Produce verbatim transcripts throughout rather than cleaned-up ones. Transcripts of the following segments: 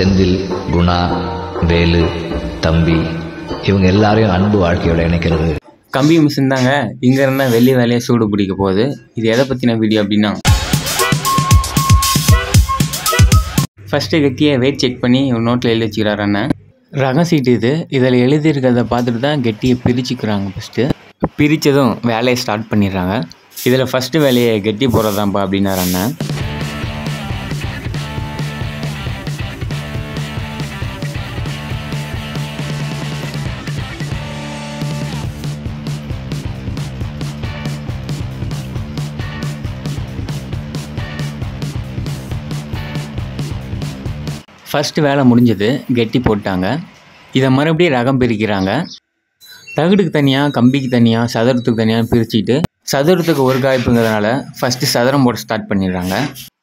செந்தில், குணா, வேலு, தம்பி இவங்க எல்லாரையும் அன்பு வாழ்க்கையோட இணைக்கிறது கம்பி மிஷின் தாங்க. இங்கே இருந்தால் வெள்ளி வேலையை சூடு பிடிக்க போகுது. இது எதை பற்றின வீடியோ அப்படின்னா, ஃபஸ்ட்டு கெட்டியை வெயிட் செக் பண்ணி ஒரு நோட்டில் எழுதி வச்சுக்கிறாரு அண்ணன். ரகம் சீட்டு இது. இதில் எழுதியிருக்கிறத பார்த்துட்டு தான் கெட்டியை பிரிச்சுக்கிறாங்க. ஃபஸ்ட்டு பிரித்ததும் வேலையை ஸ்டார்ட் பண்ணிடுறாங்க. இதில் ஃபஸ்ட்டு வேலையை கெட்டி போடுறதான்ப்பா அப்படின்னாரு அண்ணன். ஃபஸ்ட்டு வேலை முடிஞ்சது, கெட்டி போட்டாங்க. இதை மறுபடியும் ரகம் பிரிக்கிறாங்க. தகுடுக்கு தனியாக, கம்பிக்கு தனியாக, சதுரத்துக்கு தனியாக பிரிச்சுட்டு, சதுரத்துக்கு ஒரு காய்ப்புங்கிறதுனால ஃபஸ்ட்டு சதுரம் போட ஸ்டார்ட் பண்ணிடுறாங்க.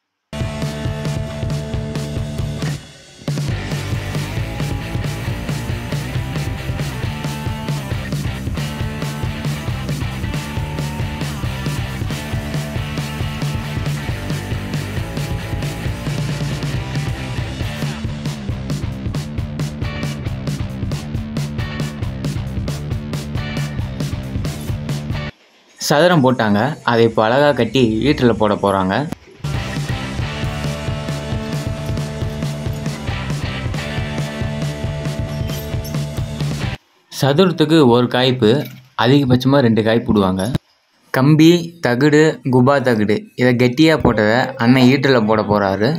சதுரம் போட்டாங்க. அதை இப்போ அழகாக கட்டி ஈட்டில் போட போகிறாங்க. சதுரத்துக்கு ஒரு காய்ப்பு, அதிகபட்சமாக ரெண்டு காய்ப்பு விடுவாங்க. கம்பி, தகுடு, குபா தகுடு இதை கெட்டியாக போட்டதை அண்ணன் ஈட்டில் போட போகிறாரு.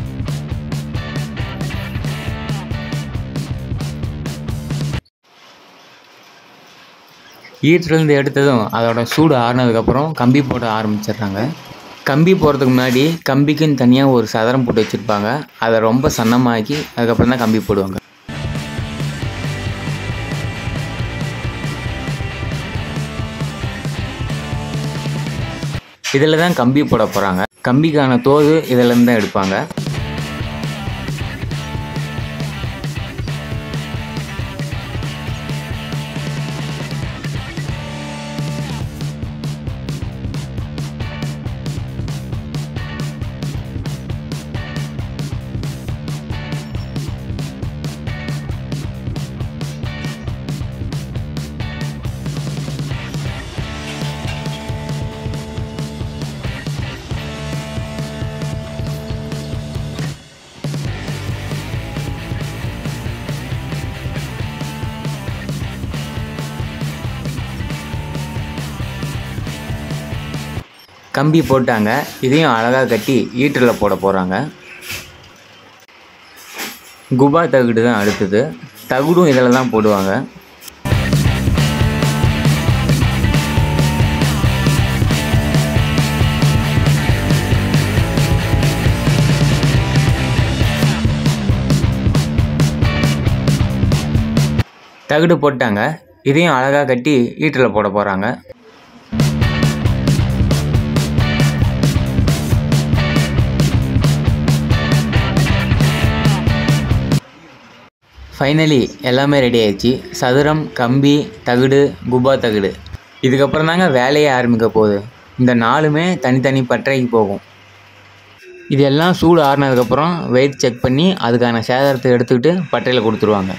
ஈட்டிலேருந்து எடுத்ததும் அதோட சூடு ஆறுனதுக்கப்புறம் கம்பி போட ஆரம்பிச்சிடுறாங்க. கம்பி போடுறதுக்கு முன்னாடி கம்பிக்குன்னு தனியாக ஒரு சதுரம் போட்டு வச்சுருப்பாங்க. அதை ரொம்ப சன்னமாக்கி அதுக்கப்புறம் தான் கம்பி போடுவாங்க. இதில் தான் கம்பி போட போகிறாங்க. கம்பிக்கான தோது இதிலேருந்து தான் எடுப்பாங்க. கம்பி போட்டாங்க. இதையும் அழகாக கட்டி ஈட்டில் போட போகிறாங்க. குபா தகுடு தான் அடுத்தது. தகுடும் இதில் தான் போடுவாங்க. தகுடு போட்டாங்க. இதையும் அழகாக கட்டி ஈட்டில் போட போகிறாங்க. ஃபைனலி எல்லாமே ரெடி ஆயிடுச்சு. சதுரம், கம்பி, தகுடு, குபா தகுடு இதுக்கப்புறம் தாங்க வேலையே ஆரம்பிக்க போகுது. இந்த நாலுமே தனித்தனி பட்டறைக்கு போகும். இது எல்லாம் சூடு ஆறுனதுக்கப்புறம் வெயிட் செக் பண்ணி அதுக்கான சேதாரத்தை எடுத்துக்கிட்டு பட்டறையில் கொடுத்துருவாங்க.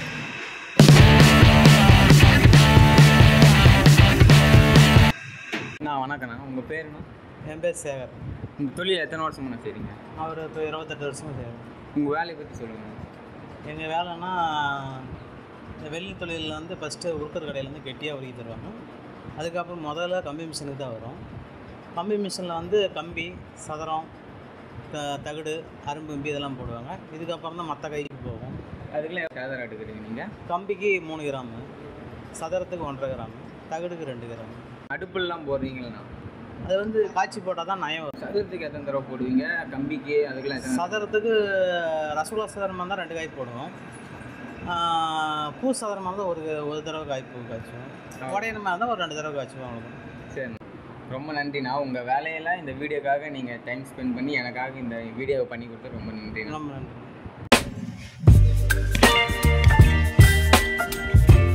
நான் வணக்கண்ணா, உங்கள் பேருண்ணா? என் பேர் சேகர். உங்கள் தொழில் எத்தனை வருஷமா செய்கிறீங்க? அவர் இப்போ இருபத்தெட்டு வருஷமாக செய்வார். உங்கள் வேலையை பற்றி சொல்லுங்கள். எங்கள் வேலைன்னா இந்த வெள்ளி தொழிலில் வந்து ஃபஸ்ட்டு உருக்கர் கடையிலேருந்து கெட்டியாக உருக்கி தருவாங்க. அதுக்கப்புறம் முதல்ல கம்பி மிஷினுக்கு தான் வரும். கம்பி மிஷினில் வந்து கம்பி, சதுரம், த தகுடு, அரும்பு கம்பி இதெல்லாம் போடுவாங்க. இதுக்கப்புறம் தான் மற்ற கைக்கு போகும். அதுக்குள்ளே சேதாரம் எடுக்கிறீங்க நீங்கள்? கம்பிக்கு மூணு கிராமு, சதுரத்துக்கு ஒன்றரை கிராமு, தகுடுக்கு ரெண்டு கிராமு. அடுப்புலாம் போடுறீங்களா? அது வந்து காய்ச்சி போட்டால் தான் நயம் வரும். சதுரத்துக்கு எத்தனை தடவை போடுவீங்க? கம்பிக்கு அதுக்கெல்லாம்? சதுரத்துக்கு ரசகுல்லா சதுரமாக இருந்தால் ரெண்டு காய்ப்பு போடுவோம். பூ சதுரமாக இருந்தால் ஒரு ஒரு தடவை காய்ப்பு காய்ச்சுவோம். உடையனமாக இருந்தால் ஒரு ரெண்டு தடவை காய்ச்சுவோம். அவ்வளோதான். சரி, ரொம்ப நன்றிண்ணா. உங்கள் வேலையில் இந்த வீடியோக்காக நீங்கள் டைம் ஸ்பெண்ட் பண்ணி எனக்காக இந்த வீடியோவை பண்ணி கொடுத்து ரொம்ப நன்றி. ரொம்ப நன்றி.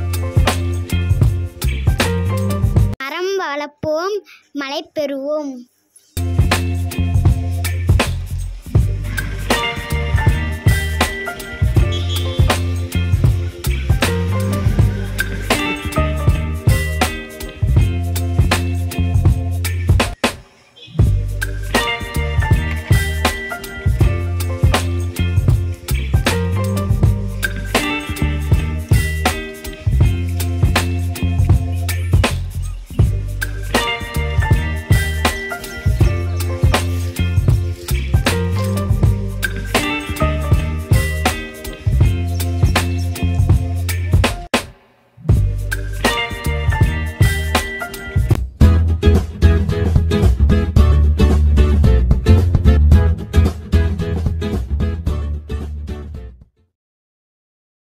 மரம் வளர்ப்போம், மழை பெறுவோம்.